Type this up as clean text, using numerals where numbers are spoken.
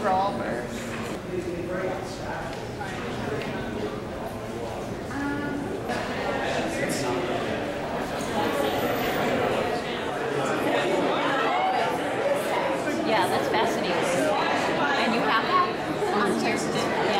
scroll or... Yeah, that's fascinating. And you have that on here?